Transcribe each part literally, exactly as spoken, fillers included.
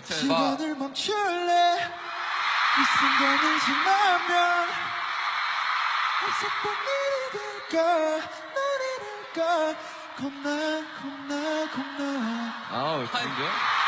시간을 멈출래 이 순간을 지나면 없었던 일이 될까 너를 될까 겁나 겁나 겁나 아우 좋은데?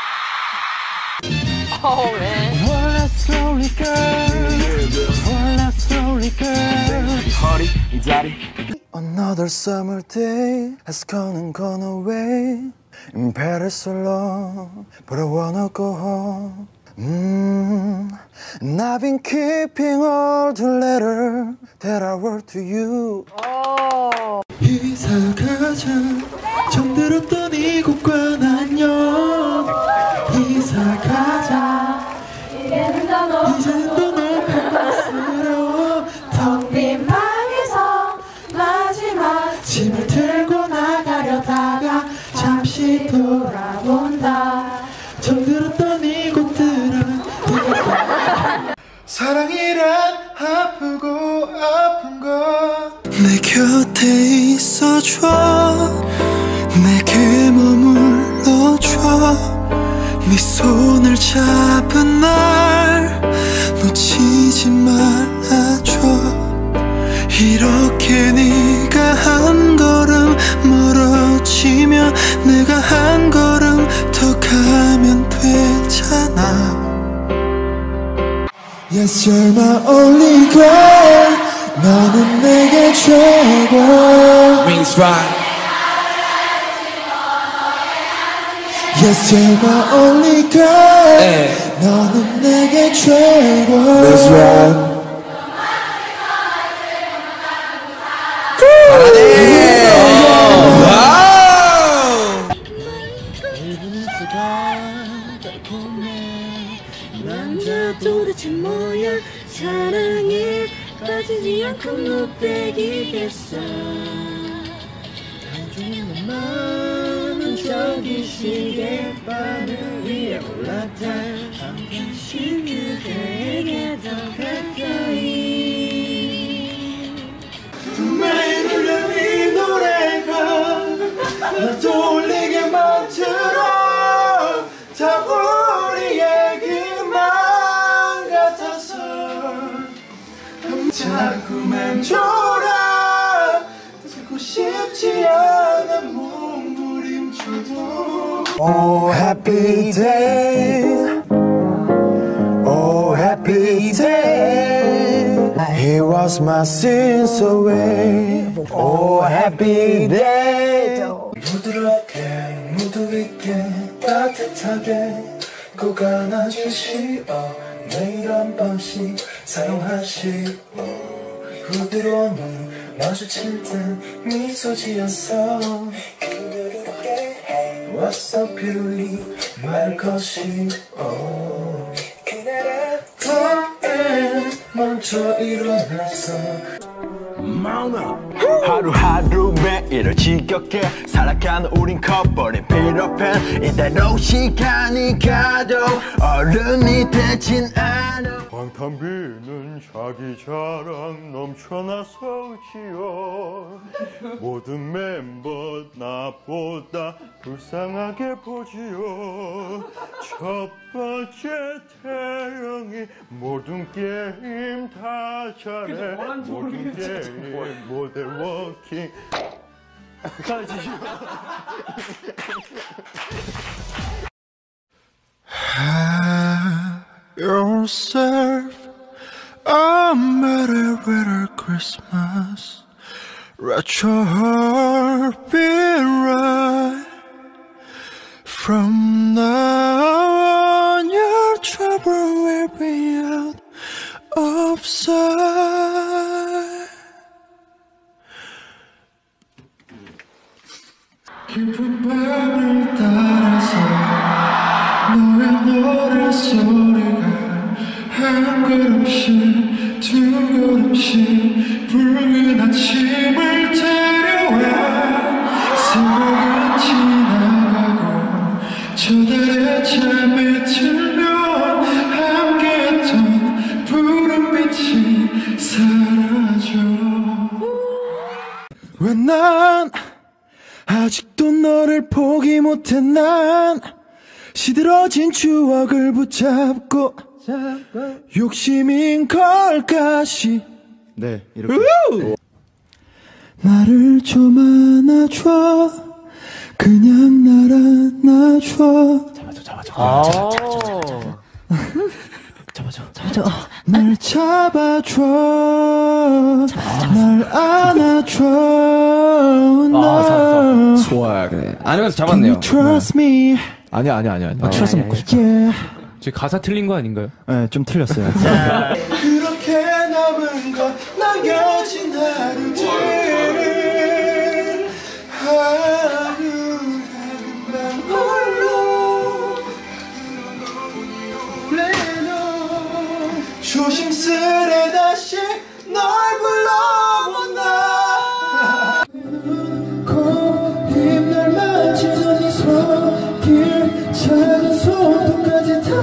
Oh man. One last slowly girl One last slowly girl 허리 이 자리 Another summer day has come and gone away In Paris so long But I wanna go home mm, And I've been keeping all the letters That I wrote to you Oh. 이사 가자 정들었던 이곳과 안녕 이사 가자 이제는 더 너무 이제는 더 너무 텅 빈 방에서 마지막 짐을 들고 나가려다가 잠시 돌아본다 정들었던 이곳들은 사랑이란 아프고 아픈 것내 곁에 있어줘 내게 머물러줘 네 손을 잡은 날 놓치지 말아줘 이렇게 네가 한 걸음 멀어지면 내가 한 걸음 더 가면 되잖아 Yes, you're my only girl 너는 내게 최고 Wings right Yes, you're my only girl 네. 너는 내게 최고 That's right 잘하네 와우 일부는 시간 달콤해 남자 도대체 뭐야 사랑에 빠지지 않고 못 빼기겠어 한중의 마음은 저기 시계바늘 위에 올라타 한 번씩 그대에게 더 가까이 매일 울려 이 노래가 널 떠올리게 만들어 다 우리 얘기만 같아서 자꾸 맴돌아 듣고 싶지 않아 몸부림쳐도 Oh happy day Oh happy day He was my sins away Oh happy day 부드럽게 무드 있게 따뜻하게 꼭 안아주시오 매일 한 번씩 사용하시오 부드러운 눈 마주칠 땐 미소 지었어 그대롭게 What's so beauty 말 것이오 그날의 밤에 먼저 일어났어 하루하루 매일을 지겹게 살아가는 우린 커버린 피터팬 이대로 시간이 가도 어른이 되진 않아 방탄비는 자기 자랑 넘쳐나서지요 모든 멤버 나보다 불쌍하게 보지요 첫 번째 태영이 모든 게임 다 잘해 모든 게임 모델 워킹 Have yourself a merry winter Christmas. Let your heart beat right. From now on, your trouble will be out of sight. 깊은 밤을 따라서 너의 노랫소리가 한 걸음씩 두 걸음씩 붉은 아침을 데려와 새벽은 지나가고 저 달의 잠에 들면 함께했던 푸른빛이 사라져 왜 난 아직도 너를 포기 못해 난 시들어진 추억을 붙잡고 욕심인 걸까시. 네, 이렇게. 나를 좀 안아줘, 그냥 날 안아줘. 잡아줘, 잡아줘. 아. 잡아줘, 잡아줘. 날 잡아줘, 날 안아줘. 아, 좋아요. 그래. 안으면서 잡았네요. Trust me. 아니야, 아니야, 아니야. 아, 트러스 먹고 싶다. Yeah. 지금 가사 틀린 거 아닌가요? 네, 좀 틀렸어요. 그렇게 남은 건 남겨진 하루들. 하루라는 홀로 조심스레 다시 널 불러본다. 고입 날 맞추던 네 손길 작은 손톱까지 다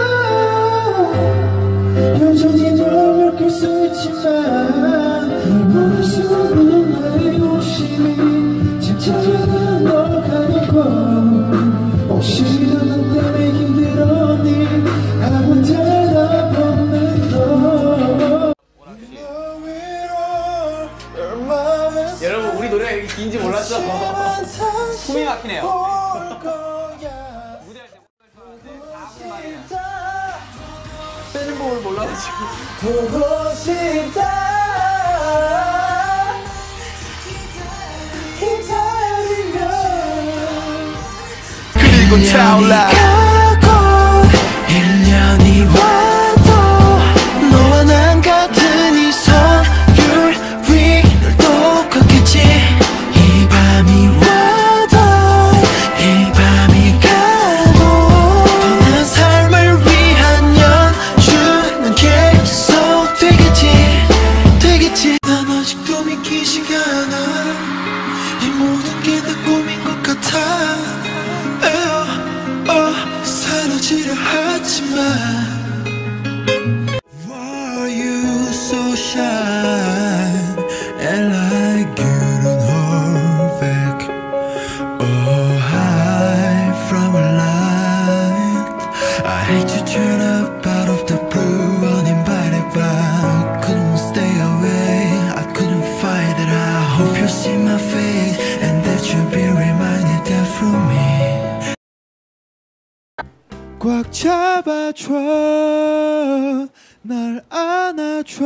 여전히 널 느낄 수 있지만 널 볼 수 없는 나의 욕심이 집착하는 널 가리고 혹시 너 때문에 힘들었니 하고 대답 없는 너. 여러분, 우리 노래가 이렇게 긴지 몰랐죠? 숨이 막히네요. 빼는 법을 몰라가지고. 보고 싶다. 기다리면 그리고 차올라. 일 년이 와도 너와 난 같은 이 서율 위를 똑같겠지. 이 밤이 와도 이 밤이 가도 떠난 삶을 위한 연주는 계속 되겠지 되겠지. 난 아직도 믿기지가 않아. 이 모든 게 다 꿈인 것 같아. 에어, 어, 사라지려 하지만 Why you so shy and like you don't hold back. Oh, hide from a light. I hate to turn up out of the blue uninvited, but I couldn't stay away. I couldn't fight it. I hope you see my face and that you'll be reminded that from me. 꽉 잡아줘, 날 안아줘,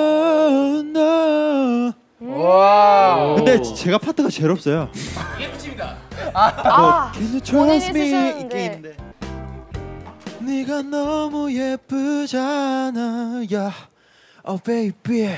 너. 와. 근데 제가 파트가 제일 없어요. 이게 끝입니다. 아, Can you 본인이 trust me? 쓰셨는데. 이게 있는데. 네가 너무 예쁘잖아, 야, oh baby.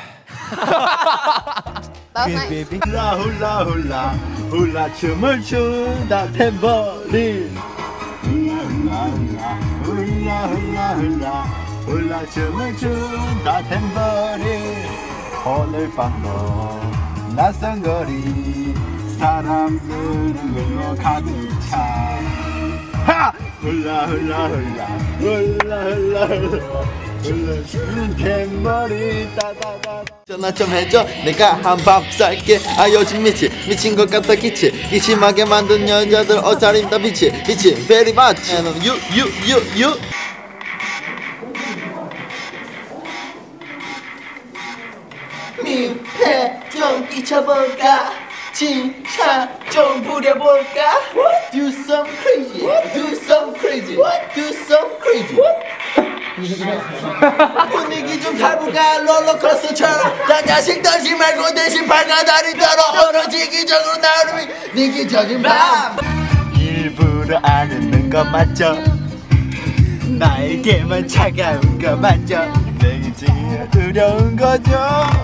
나사 baby. 훌라 훌라 훌라 훌라 춤을 춘다 탬버린. 훌라 훌라 훌라 훌라 훌라 훌라 춤을 춘다 탬버린. 오늘 밤도 낯선 거리 사람들은 물로 가득 차. 하! 훌라 훌라 훌라 훌라 훌라 훌라 훌라 춤은 탬버린 따다다. 전화 좀 해줘, 내가 한 밥 살게. 아 요즘 미치 미친 것 같아. 기치 기침하게 만든 여자들 옷차림다 비치 비치 very much. And you you you you. 민폐 좀 끼쳐볼까? 진짜 좀 부려볼까? Do some crazy, do some crazy, do some crazy. 분위기 좀 타볼까? 롤러코스터처럼 다 자식 던지 말고 대신 발가다리 떨어 어느지 기적으로 나오는 네 기적인 밤. 일부러 안 웃는 거 맞죠? 나에게만 차가운 거 맞죠? 내게 제일 두려운 거죠?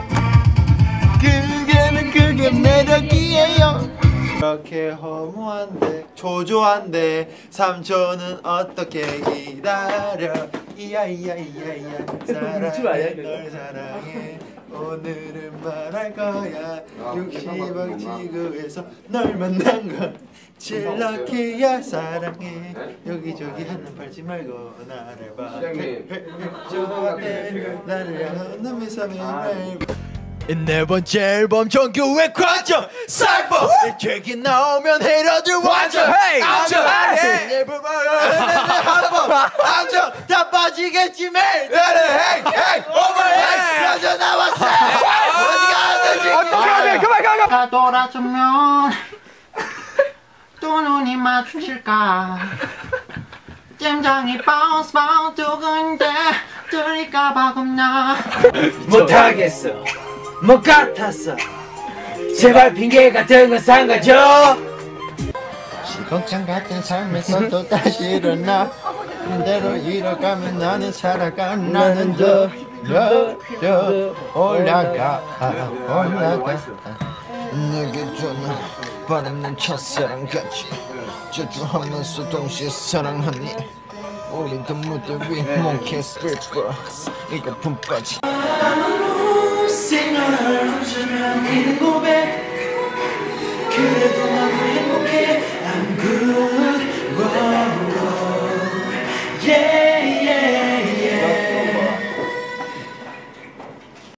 그게는 그게 매력이에요. 이렇게 허무한데 초조한데 삼촌은 어떻게 기다려. 이야 이야 이야 이야 사랑해 널 사랑해 오늘은 말할 거야. 육십억 지구에서 널 만난 건 제일 럭키야. 사랑해 여기저기 하는 팔지 말고 나를 봐. 좋아해 나를 향한 눈 미소면 날 네 번째 앨범 정규의 관점 사이퍼 일주기 나오면 헤러들 완전 암정 한번 암정 다 빠지겠지 매일 헤이 헤이 오버헤이 라져 나왔어 어디가 안되지 어떡해 그만 그만 그만 다 돌아서면 또 눈이 마주칠까 잼장이 바운스 바운스 두근데 들릴까봐 겁나 못하겠어 못 같았어 제발 핑계 같은 건 삼가줘 시궁창 같은 삶에서 또 다시 일어나 그대로 잃어가면 나는 살아가 나는 더 더 더 올라가 올라가 내게 전화 바람난 첫사랑같이 저주하면서 동시에 사랑하니 우리도 무대 위 몽키 스트리퍼 이거 품바지 생활을 훔치면 이는 고백 그래도